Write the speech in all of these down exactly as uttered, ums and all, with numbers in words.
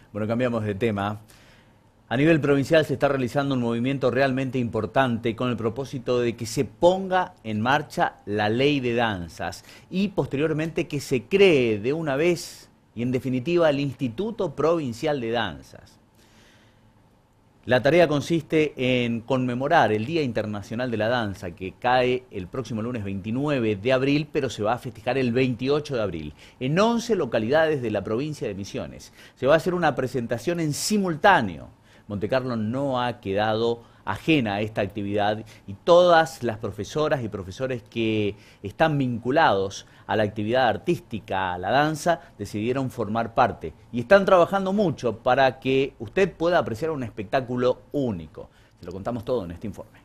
Bueno, cambiamos de tema. A nivel provincial se está realizando un movimiento realmente importante con el propósito de que se ponga en marcha la ley de danzas y posteriormente que se cree de una vez y en definitiva el Instituto Provincial de Danzas. La tarea consiste en conmemorar el Día Internacional de la Danza, que cae el próximo lunes veintinueve de abril, pero se va a festejar el veintiocho de abril, en once localidades de la provincia de Misiones. Se va a hacer una presentación en simultáneo. Montecarlo no ha quedado ajena a esta actividad y todas las profesoras y profesores que están vinculados a la actividad artística, a la danza, decidieron formar parte y están trabajando mucho para que usted pueda apreciar un espectáculo único. Se lo contamos todo en este informe.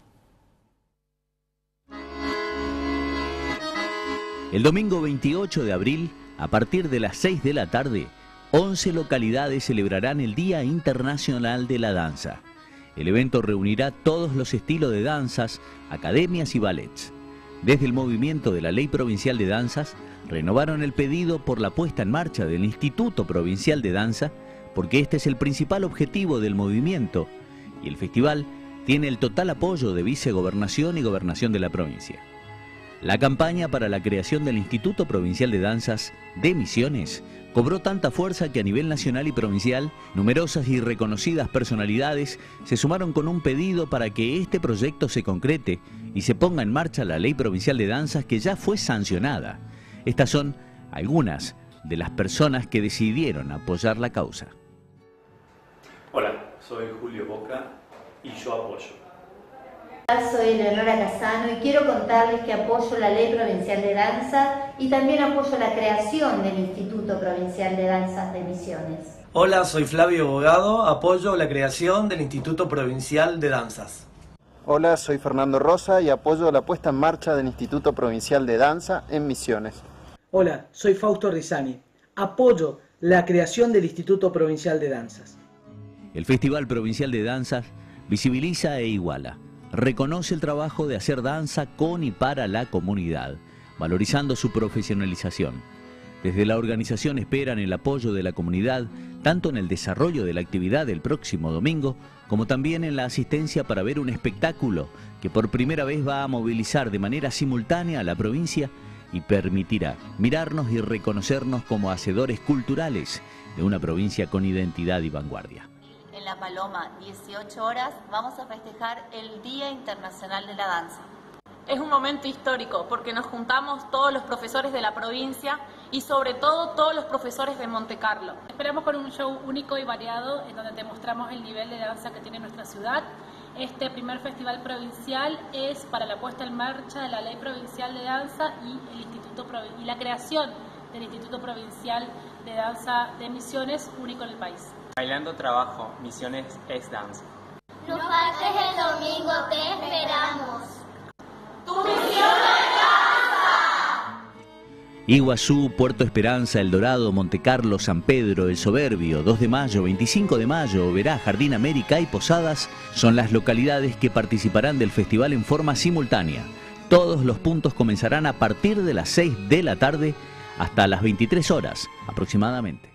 El domingo veintiocho de abril, a partir de las seis de la tarde, once localidades celebrarán el Día Internacional de la Danza. El evento reunirá todos los estilos de danzas, academias y ballets. Desde el movimiento de la Ley Provincial de Danzas, renovaron el pedido por la puesta en marcha del Instituto Provincial de Danza, porque este es el principal objetivo del movimiento, y el festival tiene el total apoyo de Vicegobernación y Gobernación de la provincia. La campaña para la creación del Instituto Provincial de Danzas de Misiones cobró tanta fuerza que a nivel nacional y provincial, numerosas y reconocidas personalidades se sumaron con un pedido para que este proyecto se concrete y se ponga en marcha la Ley Provincial de Danzas que ya fue sancionada. Estas son algunas de las personas que decidieron apoyar la causa. Hola, soy Julio Boca y yo apoyo. Soy Leonora Casano y quiero contarles que apoyo la Ley Provincial de Danza y también apoyo la creación del Instituto Provincial de Danzas de Misiones. Hola, soy Flavio Bogado, apoyo la creación del Instituto Provincial de Danzas. Hola, soy Fernando Rosa y apoyo la puesta en marcha del Instituto Provincial de Danza en Misiones. Hola, soy Fausto Rizani, apoyo la creación del Instituto Provincial de Danzas. El Festival Provincial de Danzas visibiliza e iguala. Reconoce el trabajo de hacer danza con y para la comunidad, valorizando su profesionalización. Desde la organización esperan el apoyo de la comunidad, tanto en el desarrollo de la actividad del próximo domingo, como también en la asistencia para ver un espectáculo que por primera vez va a movilizar de manera simultánea a la provincia y permitirá mirarnos y reconocernos como hacedores culturales de una provincia con identidad y vanguardia. En La Paloma, dieciocho horas, vamos a festejar el Día Internacional de la Danza. Es un momento histórico porque nos juntamos todos los profesores de la provincia y sobre todo todos los profesores de Montecarlo. Esperamos con un show único y variado en donde demostramos el nivel de danza que tiene nuestra ciudad. Este primer festival provincial es para la puesta en marcha de la Ley Provincial de Danza y, el Instituto Provi- y la creación del Instituto Provincial de Danza de Misiones, único en el país. Bailando trabajo, Misiones es danza. No faltes el domingo, te esperamos. ¡Tu misión es danza! Iguazú, Puerto Esperanza, El Dorado, Montecarlo, San Pedro, El Soberbio, dos de mayo, veinticinco de mayo, Oberá, Jardín América y Posadas son las localidades que participarán del festival en forma simultánea. Todos los puntos comenzarán a partir de las seis de la tarde hasta las veintitrés horas aproximadamente.